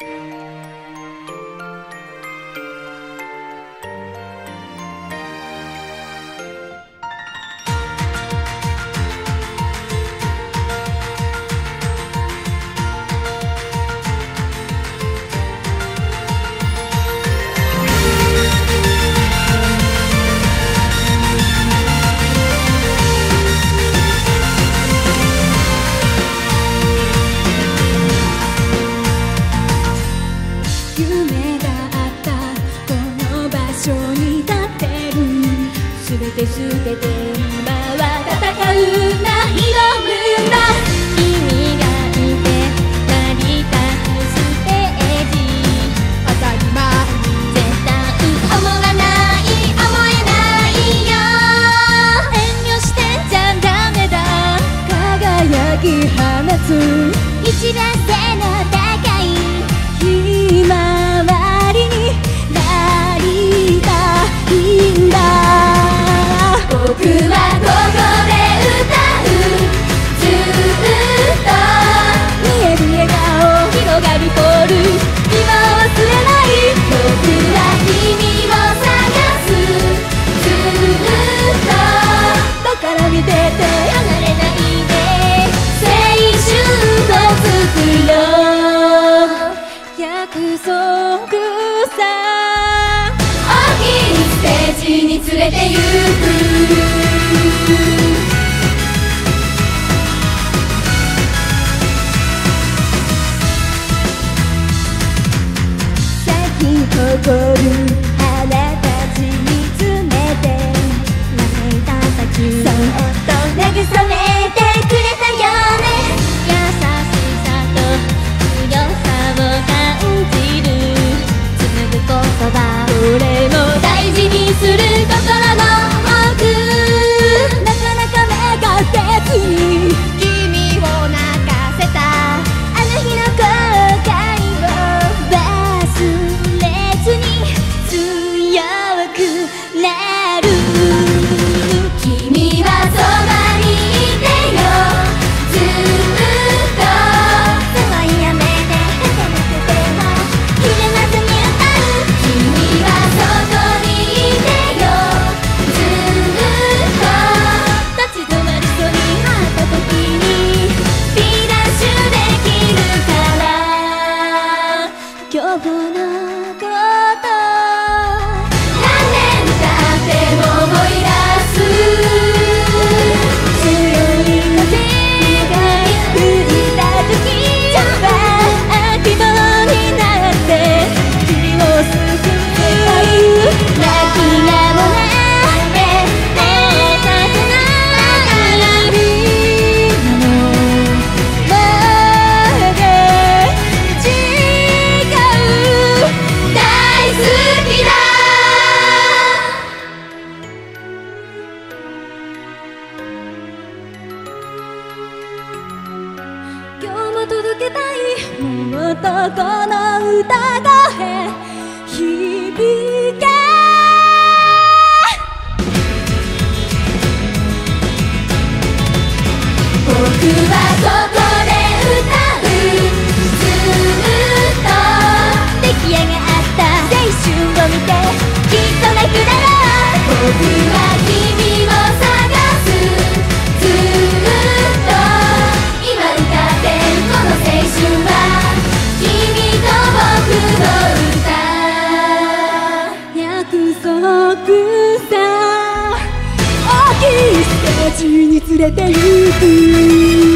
全て捨てて今は戦うな、挑むんだ。君がいて成り立つステージ、当たり前に絶対思わない思えないよ。遠慮してんじゃダメだ、輝き放つ一番背の高いひまわりになりたいんだ。僕はここで歌う、ずっと見える笑顔広がるホール、今は忘れない。僕は君を探す、ずっとだから見てて離れないで、青春を作ろう約束さ。大きいステージに連れて行く、誇る花たち見つめて涙たちそっと慰めてくれたよね。優しさと強さを感じる紡ぐ言葉、これも大事にする心の奥、なかなか目が出ずに君を泣かせたあの日の後悔を忘れ強くなる。君はそばにいてよ、ずっと騒いやめてへてなくても切れなずに歌う。君はそこにいてよ、ずっと立ち止まりそうになった時に B ダッシュできるから今日のこと届けたいもっとこの歌声響け。僕はここで歌う、ずっと出来上がった青春を見てきっと泣くだろう。僕は君を探す、ずっと今歌ってるこの青春は君と僕の歌、約束さ。大きいステージに連れて行く。